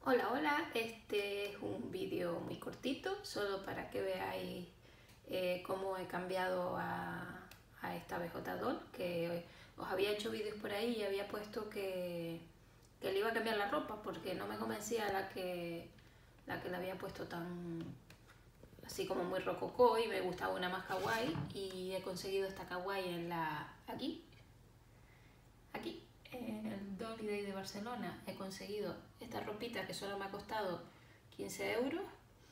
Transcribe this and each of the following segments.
Hola, hola, este es un vídeo muy cortito, solo para que veáis cómo he cambiado a esta BJ Doll, que os había hecho vídeos por ahí y había puesto que le iba a cambiar la ropa porque no me convencía la que le había puesto tan así como muy rococó y me gustaba una más kawaii y he conseguido esta kawaii aquí, en el Dolly Day de Barcelona, he conseguido esta ropita que solo me ha costado 15 euros.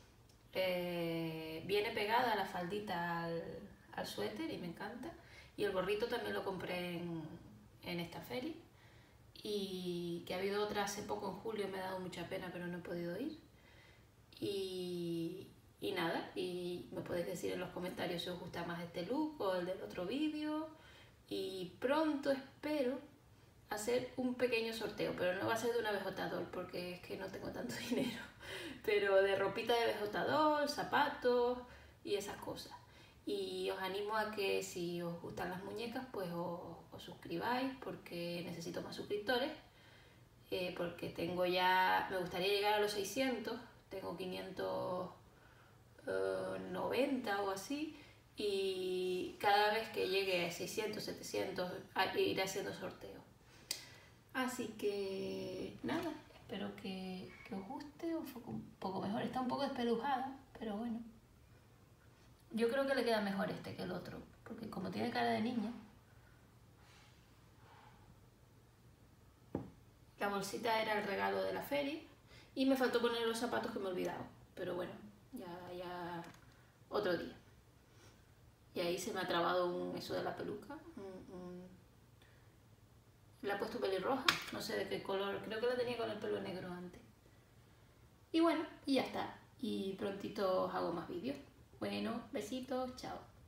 Viene pegada la faldita al suéter y me encanta. Y el gorrito también lo compré en esta feria. Y que ha habido otra hace poco en julio, me ha dado mucha pena, pero no he podido ir. Y nada, y me podéis decir en los comentarios si os gusta más este look o el del otro vídeo. Y pronto espero hacer un pequeño sorteo, pero no va a ser de una BJ Doll porque es que no tengo tanto dinero, pero de ropita de BJ Doll, zapatos y esas cosas. Y os animo a que si os gustan las muñecas, pues os suscribáis porque necesito más suscriptores, porque tengo ya, me gustaría llegar a los 600, tengo 590 o así, y cada vez que llegue a 600, 700 iré haciendo sorteos. Así que nada, espero que os guste un poco mejor. Está un poco despelujada, pero bueno. Yo creo que le queda mejor este que el otro, porque como tiene cara de niña. La bolsita era el regalo de la feria y me faltó poner los zapatos que me he olvidado. Pero bueno, ya otro día. Y ahí se me ha trabado eso de la peluca. Le he puesto pelirroja, no sé de qué color, creo que la tenía con el pelo negro antes. Y bueno, y ya está. Y prontito os hago más vídeos. Bueno, besitos, chao.